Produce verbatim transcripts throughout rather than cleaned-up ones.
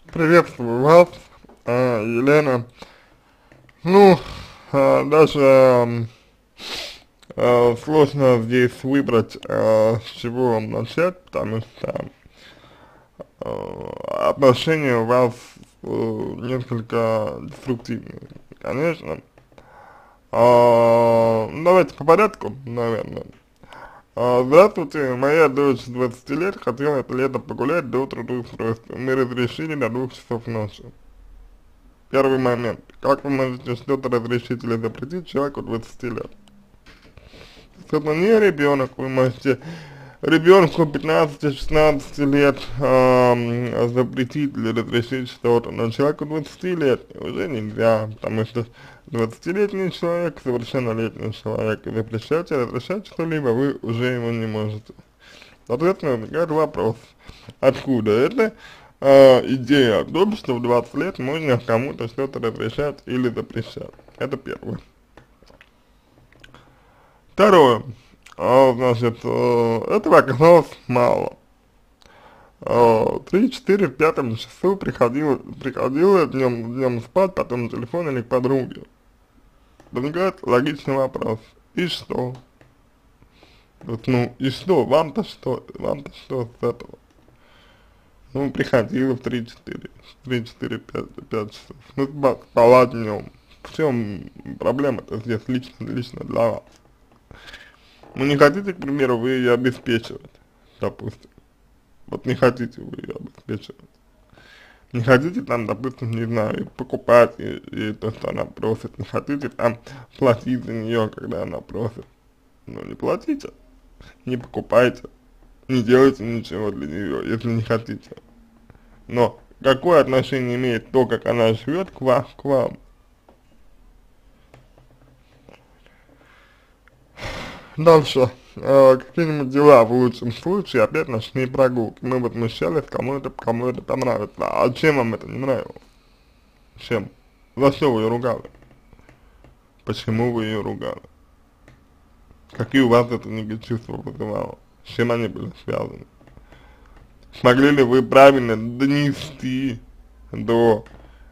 Приветствую вас, а, Елена. Ну, а, даже м, а, сложно здесь выбрать, а, с чего вам начать, потому что а, отношения у вас э, несколько деструктивные, конечно. А, ну, давайте по порядку, наверное. А, здравствуйте, моя дочь двадцати лет хотела это лето погулять до трудоустройства. Мы разрешили до двух часов ночи. Первый момент. Как вы можете что-то разрешить или запретить человеку двадцати лет? Это не ребенок, вы можете ребенку пятнадцати-шестнадцати лет эм, запретить или разрешить что-то, но человеку двадцати лет уже нельзя, потому что двадцатилетний человек, совершеннолетний человек, и запрещать и разрешать что-либо вы уже ему не можете. Соответственно, возникает вопрос, откуда это э, идея о том, что в двадцать лет можно кому-то что-то разрешать или запрещать. Это первое. Второе. А, значит, э, этого оказалось мало. Три-четыре в пятом часу приходила, приходила днем, днем спать, потом на телефон или к подруге. Возникает логичный вопрос. И что? Вот, ну, и что? Вам-то что? Вам-то что с этого? Ну, приходила в три-четыре, три-четыре-пять часов. Ну, спа- спала днем. В чем проблема-то здесь лично, лично для вас? Ну, не хотите, к примеру, вы ее обеспечивать, допустим. Вот не хотите вы ее обеспечивать. Не хотите там, допустим, не знаю, покупать ей, ей то, что она просит. Не хотите там платить за нее, когда она просит. Ну, не платите, не покупайте, не делайте ничего для нее, если не хотите. Но какое отношение имеет то, как она живет к вам, к вам? Дальше. Э, какие-нибудь дела в лучшем случае, опять ночные прогулки. Мы вот возмущались, кому это, кому это понравится. А чем вам это не нравилось? Чем? За что вы ее ругали? Почему вы ее ругали? Какие у вас это чувства вызывало? С чем они были связаны? Смогли ли вы правильно донести до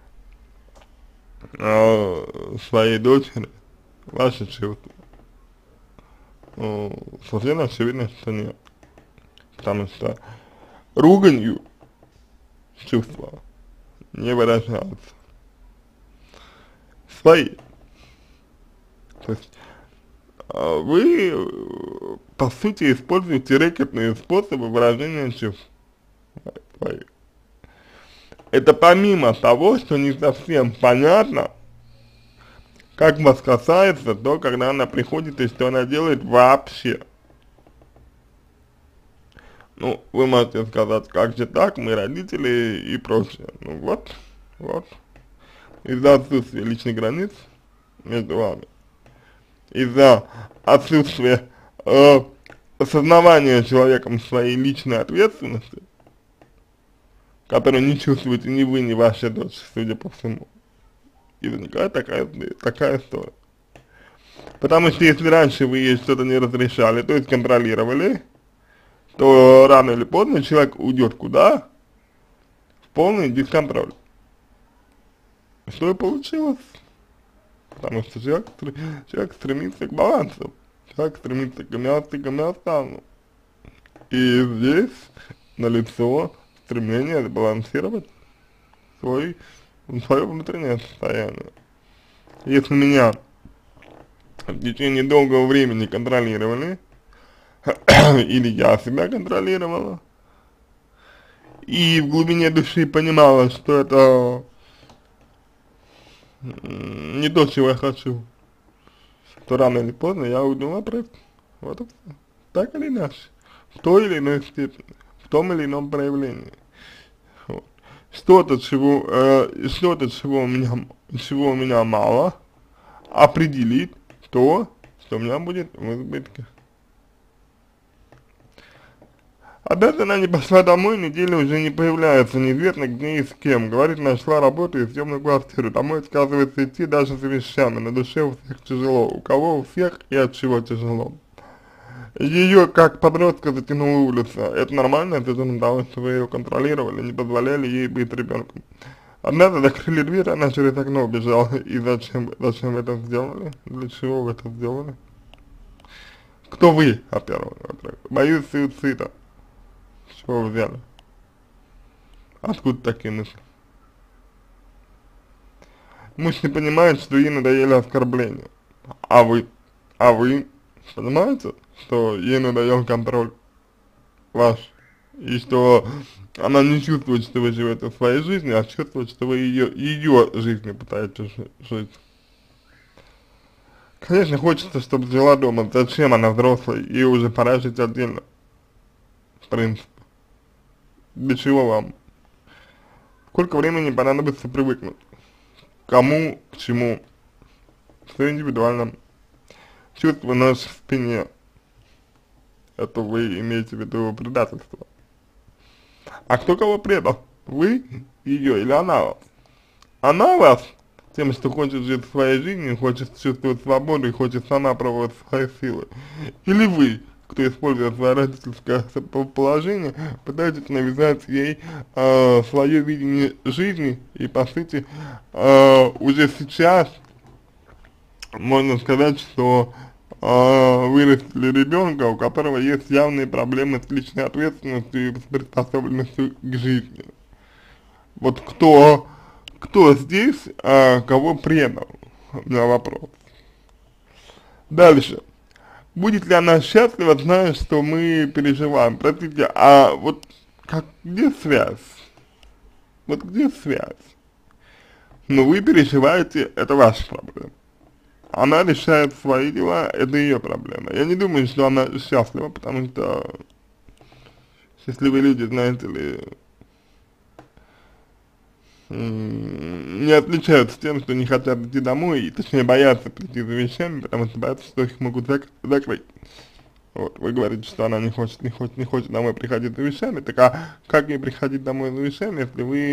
э, своей дочери ваши чувства? Ну, совершенно очевидно, что нет. Потому что руганью чувства не выражаются. Свои. То есть э, вы, э, по сути, используете рэкетные способы выражения чувств своих. Это помимо того, что не совсем понятно, как вас касается то, когда она приходит и что она делает вообще. Ну, вы можете сказать, как же так, мы родители и прочее. Ну вот, вот. Из-за отсутствия личных границ между вами, из-за отсутствия э, осознавания человеком своей личной ответственности, которую не чувствуете ни вы, ни ваша дочь, судя по всему, и возникает такая, такая история. Потому что если раньше вы ей что-то не разрешали, то есть контролировали, то рано или поздно человек уйдет куда? В полный дисконтроль. Что и получилось. Потому что человек, человек стремится к балансу. Человек стремится к гомеостации, к гомеостазу. И здесь налицо стремление сбалансировать свой, свое внутреннее состояние. Если меня в течение долгого времени контролировали, или я себя контролировала, и в глубине души понимала, что это не то, чего я хочу, то рано или поздно я уйду на проект. Вот и все. Так или иначе. В той или иной степени. В том или ином проявлении. Вот. Что-то, чего, э, что-то, чего у меня, чего у меня мало, определить то, что у меня будет в избытке. Опять она не пошла домой, неделю уже не появляется, неизвестно где и с кем. Говорит, нашла работу и съемную квартиру. Домой отказывается идти даже с вещами. На душе у всех тяжело. У кого у всех и от чего тяжело. ее как подростка затянула улица. Это нормально, это из-за того, что вы ее контролировали, не позволяли ей быть ребенком. Однажды закрыли дверь, она через окно убежала. И зачем, зачем вы это сделали? Для чего вы это сделали? Кто вы, во-первых? Боюсь суицида. С чего вы взяли? Откуда такие мысли? Муж не понимает, что ей надоели оскорбления. А вы, а вы понимаете, что ей надоел контроль ваш? И что она не чувствует, что вы живете своей жизнью, а чувствует, что вы ее, ее жизнью пытаетесь жить. Конечно, хочется, чтобы жила дома. Зачем она взрослая? Ей уже пора жить отдельно. В принципе. Для чего вам? Сколько времени понадобится привыкнуть? Кому, к чему? Все индивидуально. Чувство нож в спине. Это вы имеете в виду предательство. А кто кого предал? Вы ее или она вас? Она вас тем, что хочет жить своей жизнью, хочет чувствовать свободу и хочет сама пробовать свои силы. Или вы, кто использует свое родительское положение, пытаетесь навязать ей э, свое видение жизни и, по сути, э, уже сейчас можно сказать, что э, вырастили ребенка, у которого есть явные проблемы с личной ответственностью и с приспособленностью к жизни. Вот кто, кто здесь, э, кого предал? У меня вопрос. Дальше. Будет ли она счастлива, зная, что мы переживаем? Простите, а вот как, где связь? Вот где связь? Ну, вы переживаете, это ваша проблема. Она решает свои дела, это ее проблема. Я не думаю, что она счастлива, потому что счастливые люди, знаете ли, не отличаются тем, что не хотят идти домой, и точнее боятся прийти за вещами, потому что боятся, что их могут зак закрыть. Вот, вы говорите, что она не хочет, не хочет, не хочет домой приходить за вещами, так а как ей приходить домой за вещами, если вы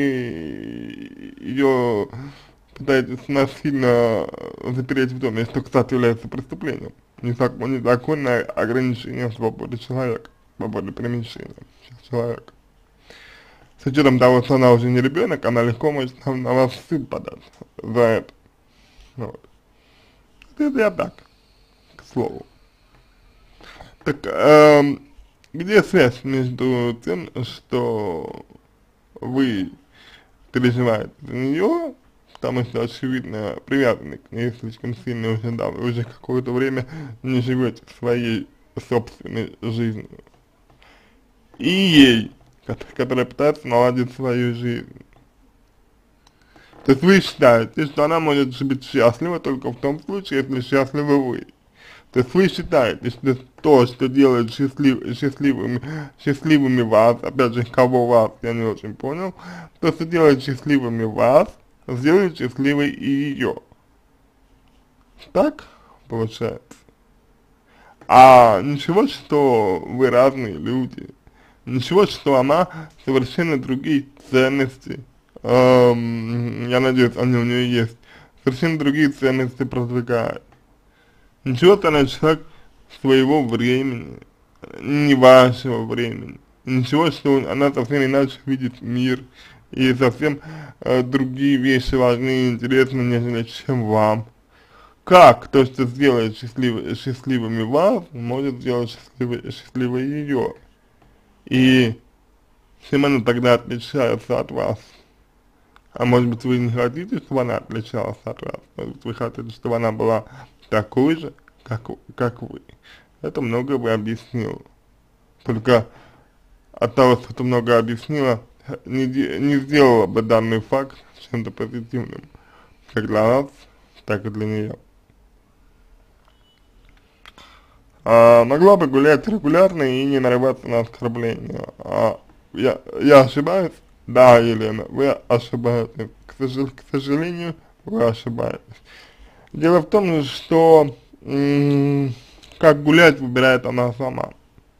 ее пытаетесь насильно запереть в доме, что, кстати, является преступлением, незаконное ограничение свободы человека, свободы перемещения человека. С учетом того, что она уже не ребенок, она легко может на, на вас в суд подать за это. Вот. Это я так, к слову. Так, эм, где связь между тем, что вы переживаете за нее, потому что, очевидно, привязаны к ней слишком сильно уже, да, вы уже какое-то время не живете своей собственной жизнью, и ей, которая пытается наладить свою жизнь. То есть вы считаете, что она может быть счастлива только в том случае, если счастливы вы. То есть вы считаете, что то, что делает счастлив, счастливыми, счастливыми вас, опять же, кого вас, я не очень понял, то, что делает счастливыми вас, сделает счастливой и ее. Так получается. А ничего, что вы разные люди. Ничего, что она совершенно другие ценности, эм, я надеюсь, они у нее есть, совершенно другие ценности продвигает. Ничего, что она человек своего времени, не вашего времени. Ничего, что она совсем иначе видит мир, и совсем э, другие вещи важны и интересны, нежели чем вам. Как то, что сделает счастлив, счастливыми вас, может сделать счастливой, счастливой ее? И чем она тогда отличается от вас? А может быть, вы не хотите, чтобы она отличалась от вас? Может быть, вы хотите, чтобы она была такой же, как, как вы? Это многое бы объяснило. Только от того, что это много объяснило, не, не сделало бы данный факт чем-то позитивным, как для вас, так и для нее. А, могла бы гулять регулярно и не нарываться на оскорбления. А, я, я ошибаюсь? Да, Елена, вы ошибаетесь. К, сожал, к сожалению, вы ошибаетесь. Дело в том, что как гулять выбирает она сама.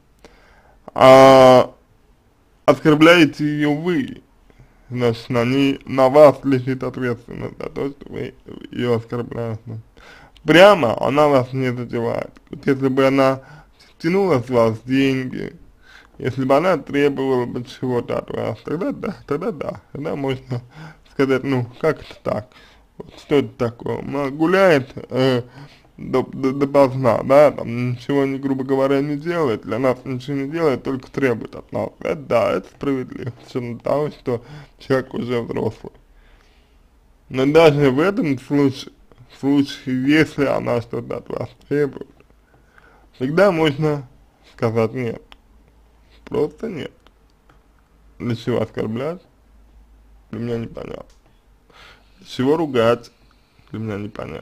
А оскорбляете ее вы, значит, на, ней, на вас лежит ответственность за то, что вы ее оскорбляете. Прямо она вас не задевает. Вот если бы она тянула с вас деньги, если бы она требовала бы чего-то от вас, тогда да, тогда да, тогда можно сказать, ну, как это так, вот, что это такое, она гуляет э, до, до, допоздна, да, там, ничего, не, грубо говоря, не делает, для нас ничего не делает, только требует от нас, это да, это справедливо, с учетом того, что человек уже взрослый. Но даже в этом случае, в случае, если она что-то от вас требует, всегда можно сказать нет. Просто нет. Для чего оскорблять? Для меня непонятно. Для чего ругать? Для меня непонятно.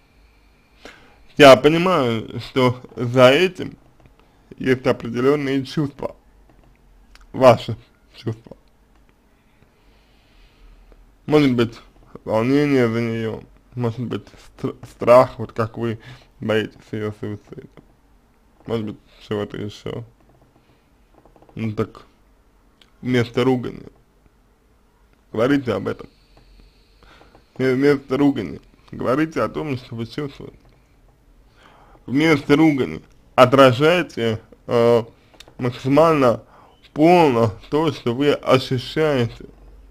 Я понимаю, что за этим есть определенные чувства. Ваши чувства. Может быть, волнение за нее, может быть, стр страх, вот как вы боитесь ее суицида. Может быть, чего-то еще. Ну так, вместо ругани говорите об этом. Вместо ругани говорите о том, что вы чувствуете. Вместо ругани отражайте э, максимально полно то, что вы ощущаете.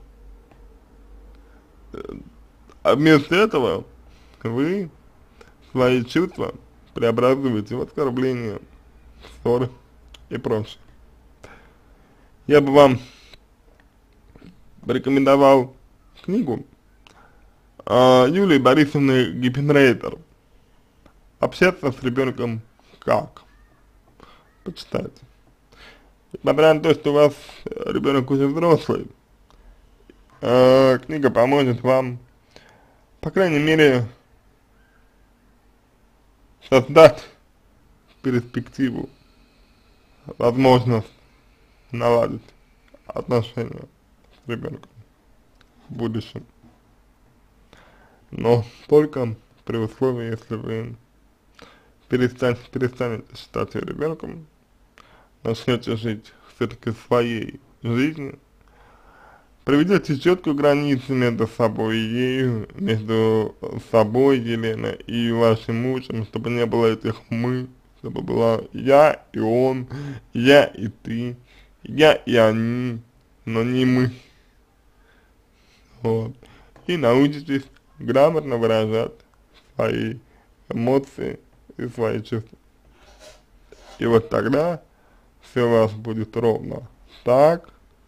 А вместо этого вы свои чувства преобразуете в оскорбления, ссоры и прочее. Я бы вам порекомендовал книгу э, Юлии Борисовны Гиппенрейтер «Общаться с ребенком как?». Почитайте. Несмотря на то, что у вас ребенок уже взрослый, э, книга поможет вам, по крайней мере, создать перспективу, возможность наладить отношения с ребенком в будущем. Но только при условии, если вы перестанете, перестанете считать ее ребенком, начнете жить все-таки своей жизнью, проведете четкую границу между собой и ею, между собой, Еленой, и вашим мужем, чтобы не было этих «мы», чтобы была я и он, я и ты, я и они, но не мы. Вот. И научитесь грамотно выражать свои эмоции и свои чувства. И вот тогда все у вас будет ровно так,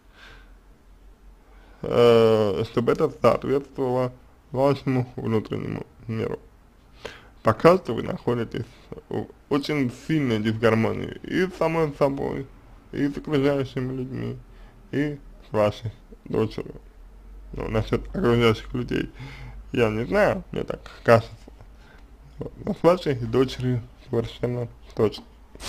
э, чтобы это соответствовало вашему внутреннему миру. Пока что вы находитесь в очень сильной дисгармонии и с самой собой, и с окружающими людьми, и с вашей дочерью. Ну, насчет окружающих людей я не знаю, мне так кажется. Вот. Но с вашей дочерью совершенно точно.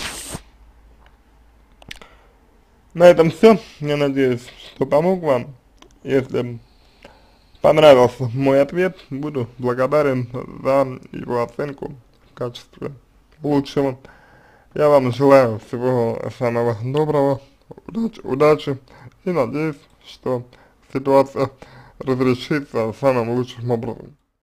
На этом все. Я надеюсь, что помог вам. Если понравился мой ответ, буду благодарен за его оценку в качестве лучшего. Я вам желаю всего самого доброго, удачи, удачи и надеюсь, что ситуация разрешится самым лучшим образом.